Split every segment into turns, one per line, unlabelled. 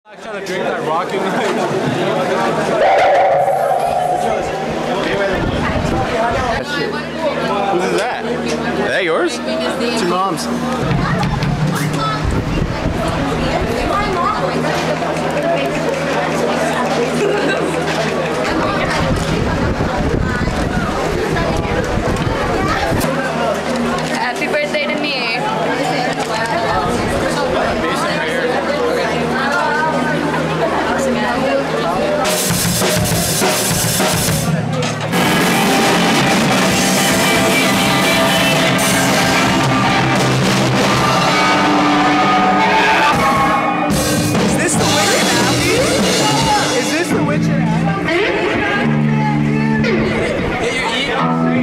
I'm trying to drink that rocking. Whose is that? Is that yours?
It's your mom's.
Happy birthday to me.
Is this the Witchin alley? Is this the Witchin alley? Get your eat.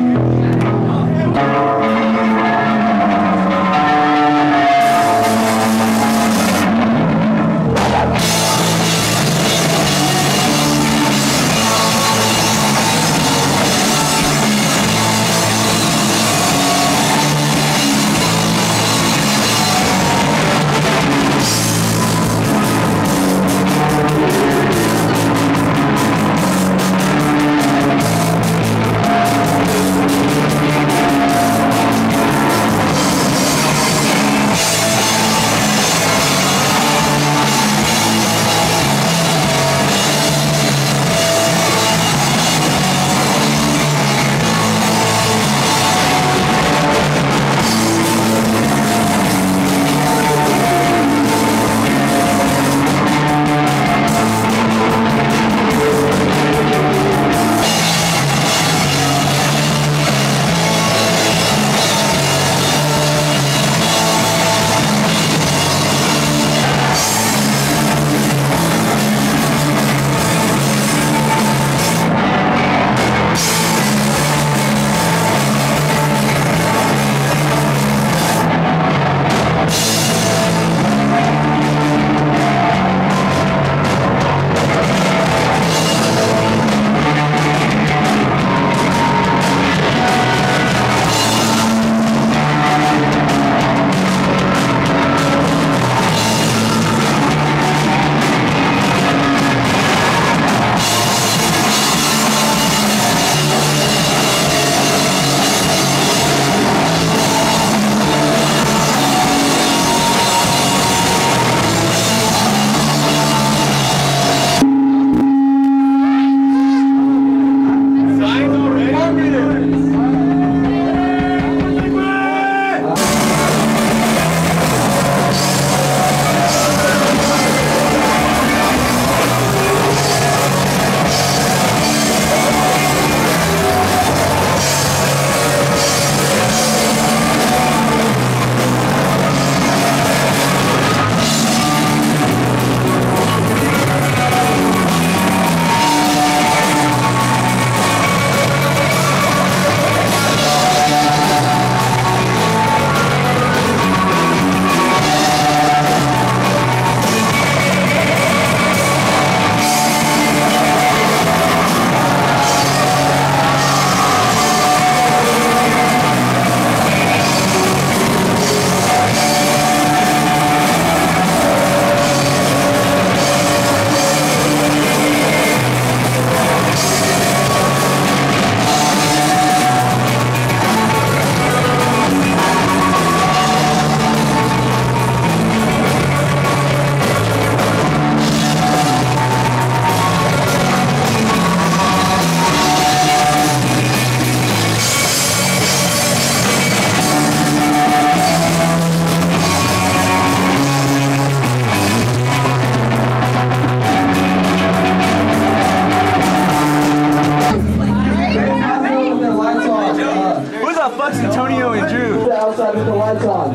Outside with the lights on.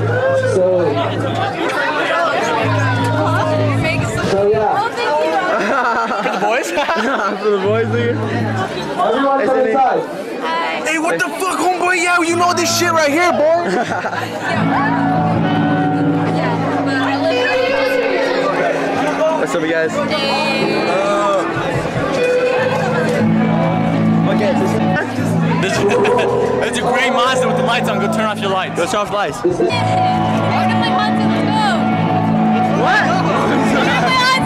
So yeah.
For the boys?
For the boys, nigga.
Everyone come inside.
Hey, what the fuck, homeboy? Yeah, you know this shit right here, boy.
What's up, guys? Okay,
It's a gray monster with the lights on. Go turn off your lights.
go turn off the lights.
What?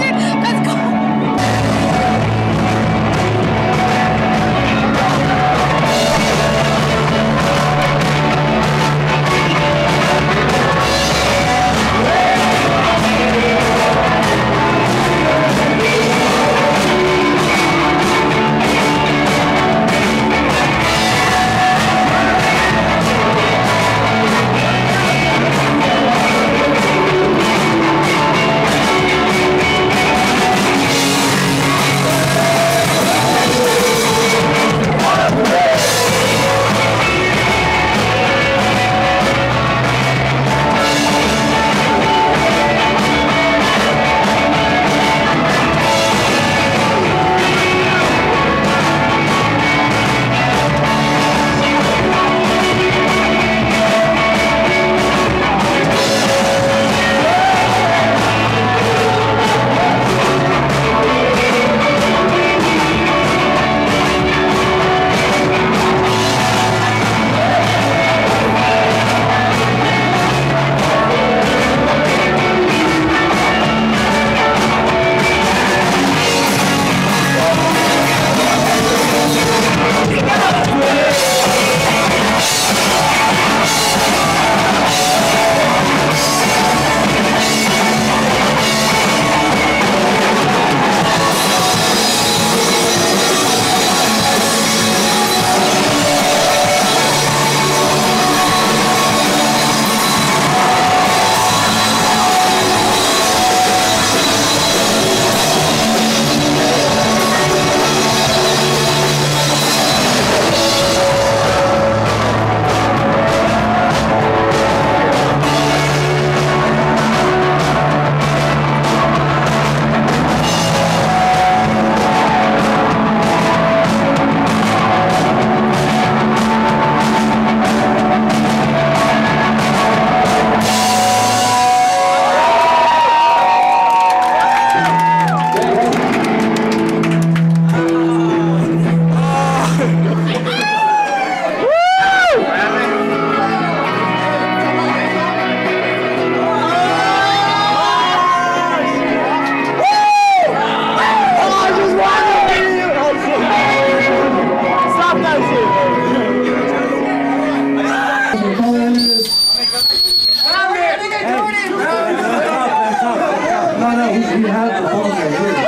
live performing right here.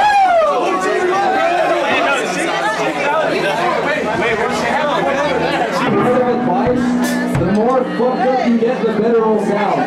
Word of advice, the more fucked up you get, the better it'll sound.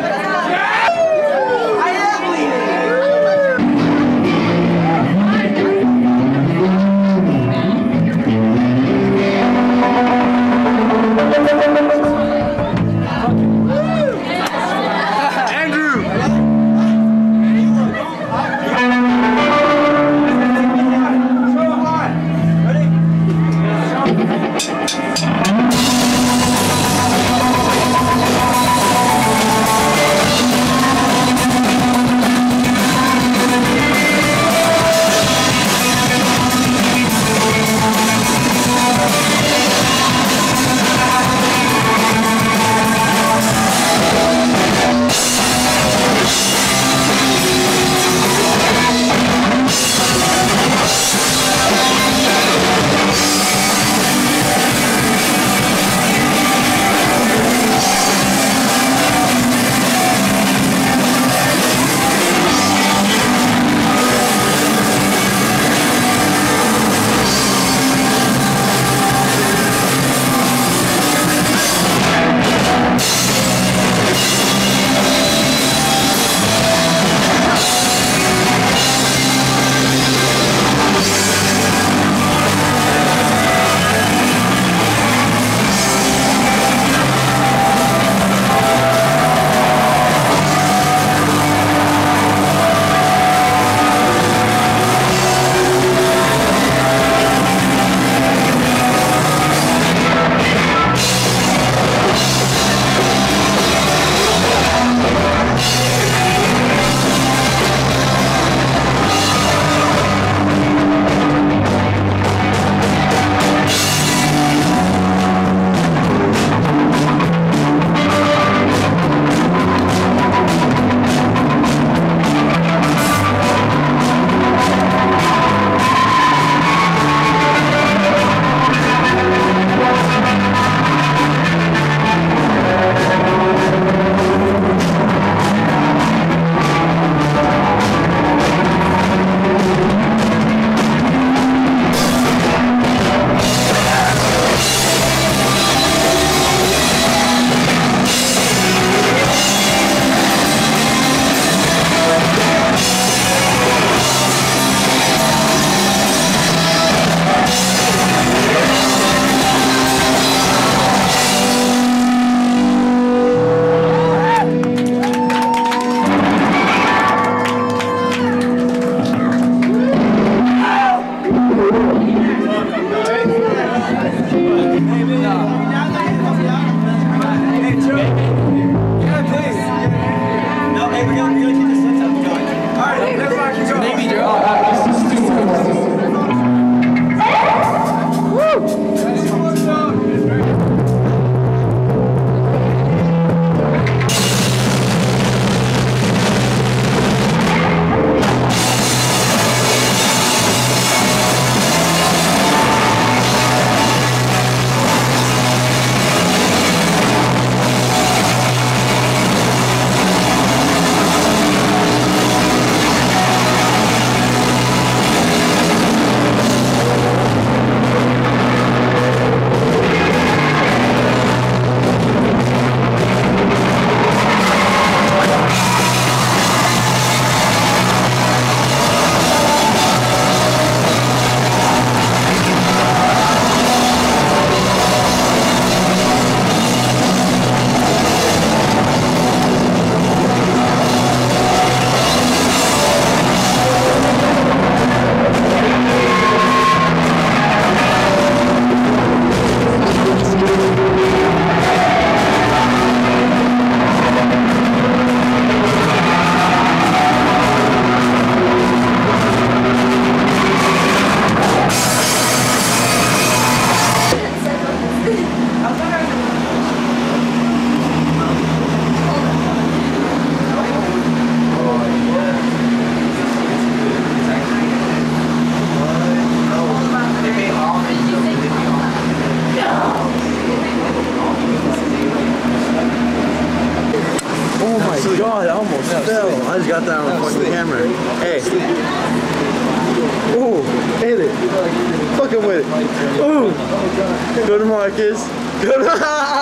Ooh, hit it. Fucking with it. Ooh. Go to Marcus. Go to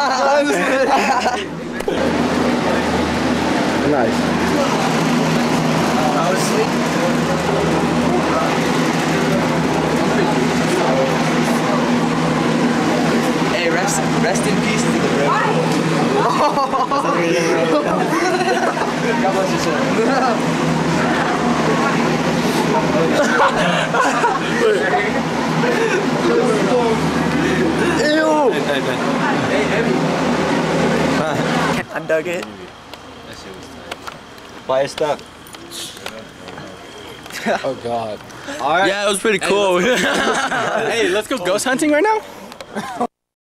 Nice.
Hey, rest in peace to the bro. God bless you, sir.
Ew.
I dug it.
Why is stuck?
Oh God.
All right.
Yeah, it was pretty cool. Hey, let's go ghost hunting right now.